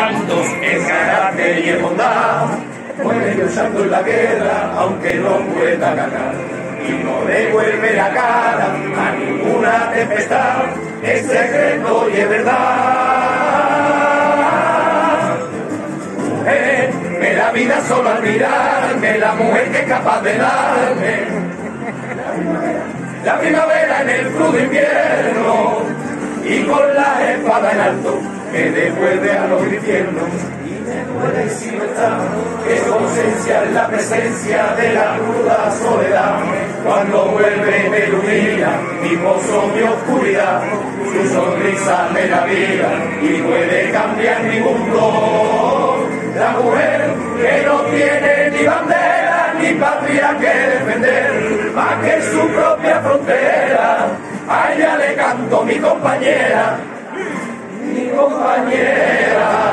santos en carácter y en bondad. Muere luchando en la guerra, aunque no pueda ganar, y no devuelve la cara a ninguna tempestad. Es secreto y es verdad. Mujer, me da vida solo al mirarme, la mujer que es capaz de darme la primavera en el crudo invierno, y con la espada en alto me devuelve a los infiernos. Y si no está, que ausencia en la presencia de la cruda soledad. Cuando vuelve me ilumina mi pozo, mi oscuridad, su sonrisa me da vida y puede cambiar mi mundo. La mujer que no tiene ni bandera ni patria que defender, más que su propia frontera, a ella le canto mi compañera, mi compañera.